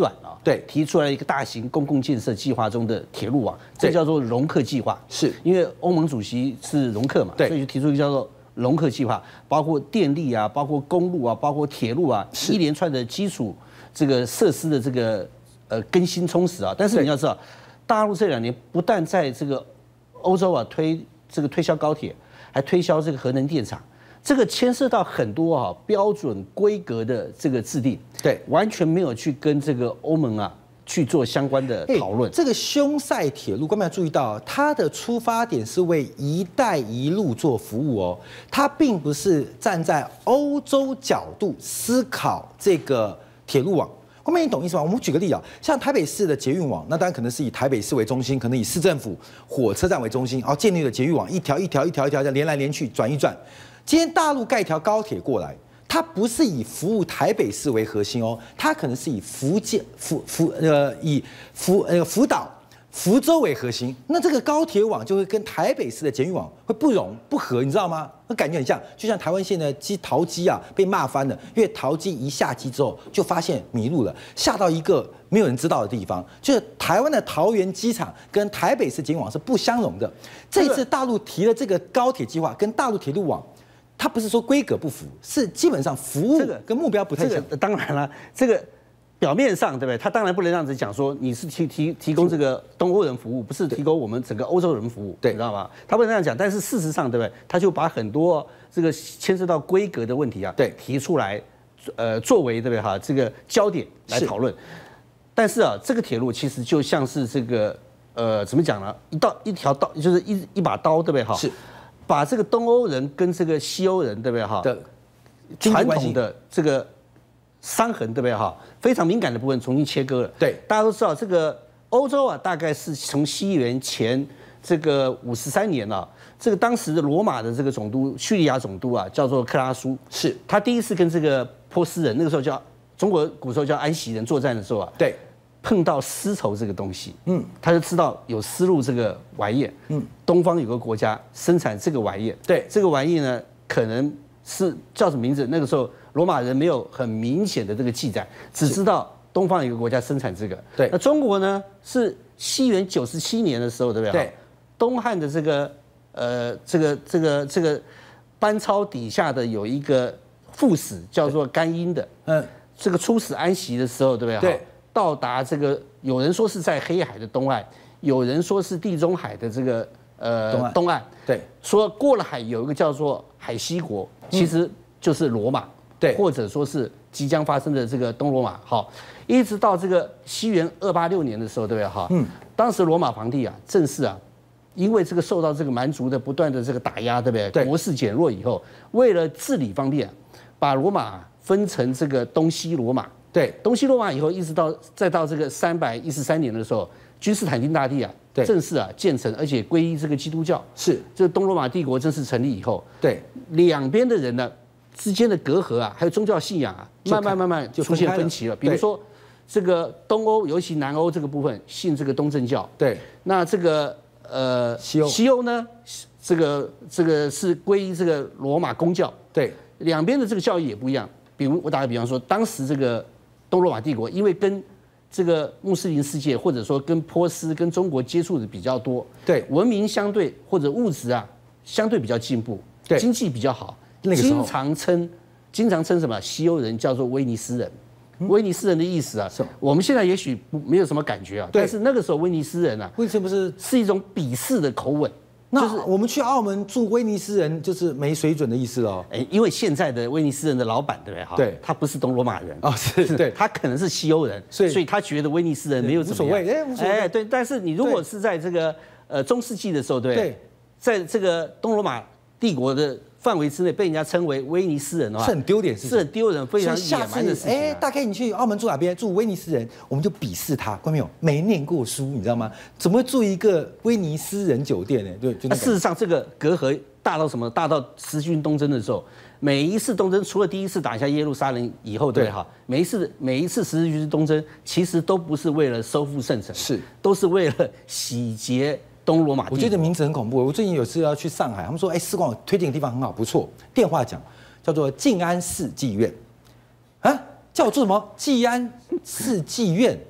对， 提出来一个大型公共建设计划中的铁路网，这叫做容克计划。 是因为欧盟主席是容克嘛， 对， 所以就提出一个叫做容克计划，包括电力啊，包括公路啊，包括铁路啊，一连串的基础这个设施的这个呃更新充实啊。但是你要知道，大陆这两年不但在这个欧洲啊推这个推销高铁，还推销这个核能电厂。这个牵涉到很多啊标准规格的这个制定， 对， 完全没有去跟这个欧盟啊去做相关的讨论。 这个匈塞铁路，观众要注意到，它的出发点是为“一带一路”做服务哦，它并不是站在欧洲角度思考这个铁路网。观众你懂意思吗？我们举个例啊，像台北市的捷运网，那当然可能是以台北市为中心，可能以市政府火车站为中心，然后建立了捷运网，一条一条一条一条连来连去，转一转。今天大陆盖一条高铁过来，它不是以服务台北市为核心哦，它可能是以福建福福呃以福呃福岛、福州为核心。那这个高铁网就会跟台北市的捷运网会不容不合，你知道吗？那感觉很像，就像台湾现在机桃机啊被骂翻了，因为桃机一下机之后就发现迷路了，下到一个没有人知道的地方，就是台湾的桃园机场跟台北市捷运网是不相容的。这一次大陆提了这个高铁计划，跟大陆铁路网。它不是说规格不符，是基本上服务跟目标不太像。 这个当然了，这个表面上对不对？他当然不能这样子讲说你是提提提供这个东欧人服务，不是提供我们整个欧洲人服务， 对， 你知道吗？他不能这样讲，但是事实上对不对？他就把很多这个牵涉到规格的问题啊， 对， 提出来，呃，作为对不对哈这个焦点来讨论。但是啊，这个铁路其实就像是这个呃怎么讲呢？一道一条刀就是一一把刀，对不对哈？ 是。 把这个东欧人跟这个西欧人，对不对哈？ 的传统的这个伤痕，对不对哈？非常敏感的部分重新切割了。 对， 大家都知道，这个欧洲啊，大概是从西元前这个五十三年啊，这个当时的罗马的这个总督，叙利亚总督啊，叫做克拉苏， 是他第一次跟这个波斯人，那个时候叫中国古时候叫安息人作战的时候啊， 对。 碰到丝绸这个东西， 嗯， 他就知道有丝路这个玩意，嗯，东方有个国家生产这个玩意， 对， 这个玩意呢，可能是叫什么名字？那个时候罗马人没有很明显的这个记载，只知道东方有个国家生产这个， 对。 那中国呢，是西元九十七年的时候，对不对？ 对。 东汉的这个呃这个这个这个班超底下的有一个副使叫做甘英的，嗯，这个出使安息的时候，对不对？ 对。 到达这个，有人说是在黑海的东岸，有人说是地中海的这个呃东岸， 东岸， 对， 说过了海有一个叫做海西国，其实就是罗马， 对， 或者说是即将发生的这个东罗马。好，一直到这个西元二八六年的时候，对不对？哈，嗯，当时罗马皇帝啊，正是啊，因为这个受到这个蛮族的不断的这个打压，对不对？ 对， 国势减弱以后，为了治理方便，把罗马分成这个东西罗马。 对， 东西罗马以后，一直到再到这个三百一十三年的时候，君士坦丁大帝啊， 对， 正式啊建成，而且皈依这个基督教。 是， 这东罗马帝国正式成立以后， 对， 两边的人呢之间的隔阂啊，还有宗教信仰啊，慢慢慢慢就出现分歧了。比如说，这个东欧，尤其南欧这个部分信这个东正教， 对， 那这个呃西欧西欧呢，这个这个是皈依这个罗马公教。 对， 两边的这个教义也不一样。比如我打个比方说，当时这个东罗马帝国因为跟这个穆斯林世界或者说跟波斯跟中国接触的比较多， 对， 文明相对或者物质啊相对比较进步， 对， 经济比较好， 那个时候经常称经常称什么西欧人叫做威尼斯人。威尼斯人的意思啊，我们现在也许不没有什么感觉啊，但是那个时候威尼斯人啊， 为什么是是一种鄙视的口吻？ 就是我们去澳门住威尼斯人，就是没水准的意思哦。 哎，因为现在的威尼斯人的老板，对不对？哈， 对， 他不是东罗马人哦，是对， 他可能是西欧人，所以所以他觉得威尼斯人没有无所谓，哎，无所谓。 哎，对，但是你如果是在这个呃中世纪的时候，对， 对， 在这个东罗马帝国的范围之内被人家称为威尼斯人的话， 是很丢脸， 是很丢人，非常野蛮的事情。 哎，大概你去澳门住哪边？住威尼斯人，我们就鄙视他，看到没有？没念过书，你知道吗？怎么会住一个威尼斯人酒店呢？对， 那事实上这个隔阂大到什么？大到十军东征的时候，每一次东征，除了第一次打下耶路撒冷以后，对哈，每一次每一次十字军东征，其实都不是为了收复圣城， 是， 都是为了洗劫东罗马帝国。 我觉得名字很恐怖。我最近有次要去上海，他们说，哎，时光推荐的地方很好，不错。电话讲叫做静安寺妓院，啊，叫我做什么？静安寺妓院。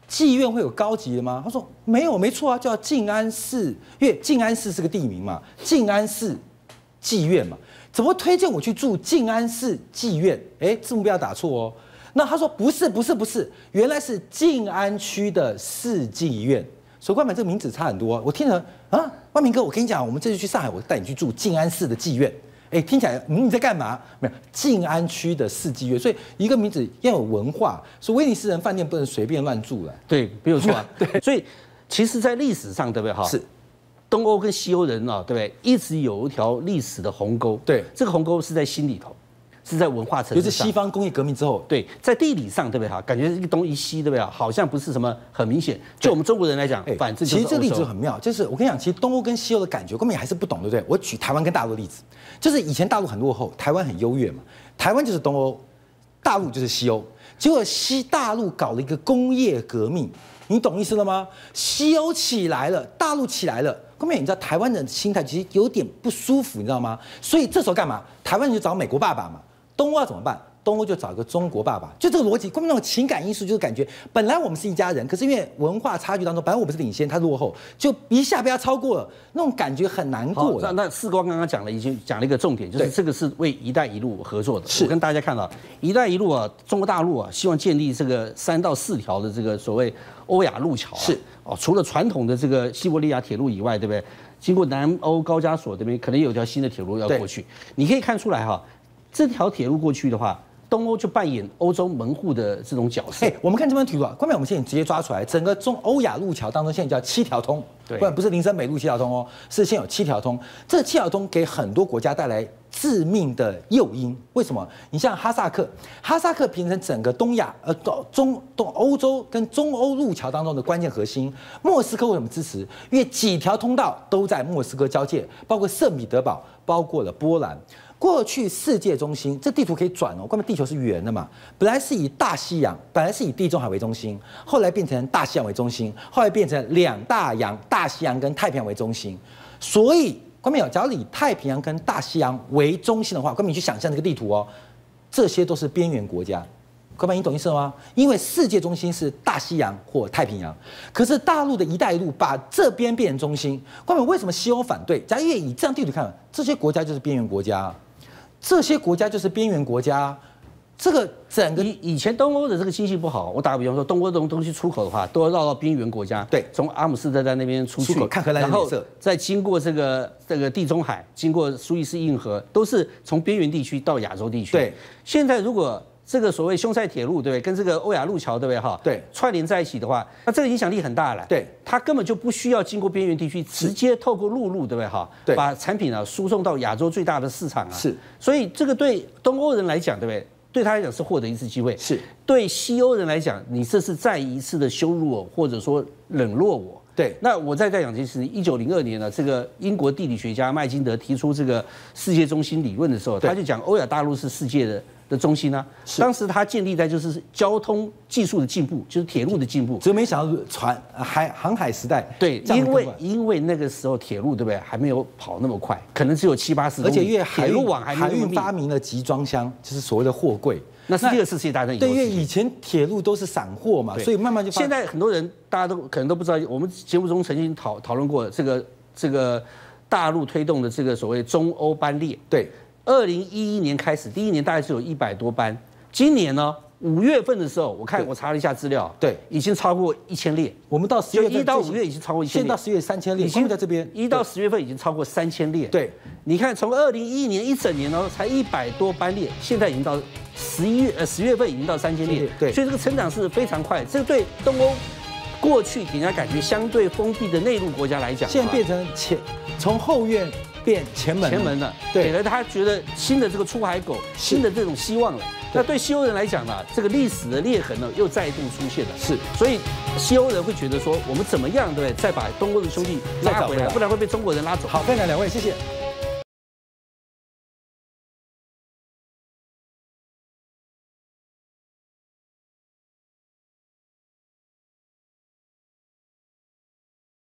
妓院会有高级的吗？他说没有，没错啊，叫静安寺，因为静安寺是个地名嘛，静安寺妓院嘛，怎么推荐我去住静安寺妓院？哎，字幕不要打错哦。那他说不是，不是，不是，原来是静安区的市妓院。所以冠冕这个名字差很多，我听了啊，万明哥，我跟你讲，我们这次去上海，我带你去住静安寺的妓院。哎，听起来，嗯，你在干嘛？没有，静安区的市妓院，所以一个名字要有文化，所以威尼斯人饭店不能随便乱住了。 对，没有错啊。对，所以其实，在历史上，对不对？哈， 是东欧跟西欧人啊，对不对？一直有一条历史的鸿沟。 对， 这个鸿沟是在心里头。是在文化层面上， 就是西方工业革命之后， 对，在地理上，对不对哈？感觉一东一西，对不对？好像不是什么很明显。就我们中国人来讲，反正其实这例子很妙，就是我跟你讲，其实东欧跟西欧的感觉，根本还是不懂，对不对？我举台湾跟大陆的例子，就是以前大陆很落后，台湾很优越嘛，台湾就是东欧，大陆就是西欧，结果西大陆搞了一个工业革命，你懂意思了吗？西欧起来了，大陆起来了。后面你知道台湾人的心态其实有点不舒服，你知道吗？所以这时候干嘛？台湾人就找美国爸爸嘛。东欧要怎么办？东欧就找一个中国爸爸，就这个逻辑。关于那种情感因素，就是感觉本来我们是一家人，可是因为文化差距当中，本来我们是领先，他落后，就一下被他超过了，那种感觉很难过。 那那世光刚刚讲了，已经讲了一个重点，就是这个是为“一带一路”合作的。是我跟大家看到，“一带一路”啊，中国大陆啊，希望建立这个三到四条的这个所谓欧亚路桥、啊。是哦，除了传统的这个西伯利亚铁路以外，对不对？经过南欧高加索这边，可能有一条新的铁路要过去。你可以看出来哈。这条铁路过去的话，东欧就扮演欧洲门户的这种角色。 哎，我们看这张图啊，关键我们现在直接抓出来，整个中欧亚路桥当中，现在叫七条通，对，不然不是林森北路七条通哦，是现有七条通。这七条通给很多国家带来致命的诱因。为什么？你像哈萨克，哈萨克变成整个东亚呃中东欧洲跟中欧路桥当中的关键核心。莫斯科为什么支持？因为几条通道都在莫斯科交界，包括圣彼得堡，包括了波兰。过去世界中心，这地图可以转哦，关键地球是圆的嘛，本来是以大西洋，本来是以地中海为中心，后来变成大西洋为中心，后来变成两大洋，大西洋跟太平洋为中心。所以，关键有，假如以太平洋跟大西洋为中心的话，关键你去想象这个地图哦，这些都是边缘国家。关键你懂意思吗？因为世界中心是大西洋或太平洋，可是大陆的一带一路把这边变成中心。关键为什么西欧反对？假如以这样地图看，这些国家就是边缘国家。这些国家就是边缘国家，这个整个以以前东欧的这个经济不好，我打个比方说，东欧这种东西出口的话，都要绕到边缘国家， 对， 从阿姆斯特丹那边出去， 出口看荷兰的脸色， 然后再经过这个这个地中海，经过苏伊士运河，都是从边缘地区到亚洲地区。 对， 现在如果这个所谓匈塞铁路，对不对？跟这个欧亚路桥，对不对？哈， 对， 串联在一起的话，那这个影响力很大了。 对， 它根本就不需要经过边缘地区，直接透过陆路，对不对？哈， 对， 把产品啊输送到亚洲最大的市场啊。 是， 所以这个对东欧人来讲，对不对？对他来讲是获得一次机会。 是， 对西欧人来讲，你这是再一次的羞辱我，或者说冷落我。 对， 那我再再讲，就是一九零二年呢，这个英国地理学家麦金德提出这个世界中心理论的时候，他就讲欧亚大陆是世界的。的中心呢、啊？当时它建立在就是交通技术的进步，就是铁路的进步。 只没想到船海航海时代， 对，因为因为那个时候铁路对不对，还没有跑那么快，可能只有七八十公里， 而且因为海路网还没海运发明了集装箱，就是所谓的货柜。 那是第二次世界大战以后。 对，因为以前铁路都是散货嘛，所以慢慢就。 现在很多人大家都可能都不知道，我们节目中曾经讨讨论过这个这个大陆推动的这个所谓中欧班列。 对， 二零一一年开始，第一年大概是有一百多班。今年呢，五月份的时候，我看我查了一下资料， 对， 已经超过一千列。 我们到十月一到五月已经超过一千列， 现在到十月三千列，已经在这边。 一到十月份已经超过三千列。 对， 你看从二零一一年一整年呢，才一百多班列，现在已经到十一月呃十月份已经到三千列。 对， 所以这个成长是非常快。这个对东欧过去给人家感觉相对封闭的内陆国家来讲， 现在变成前从后院变前门前门了，给了他觉得新的这个出海口，新的这种希望了。那对西欧人来讲呢，这个历史的裂痕呢又再度出现了。 是， 所以西欧人会觉得说，我们怎么样，对不对？再把东欧的兄弟拉回来，不然会被中国人拉走。 好，非常两位，谢谢。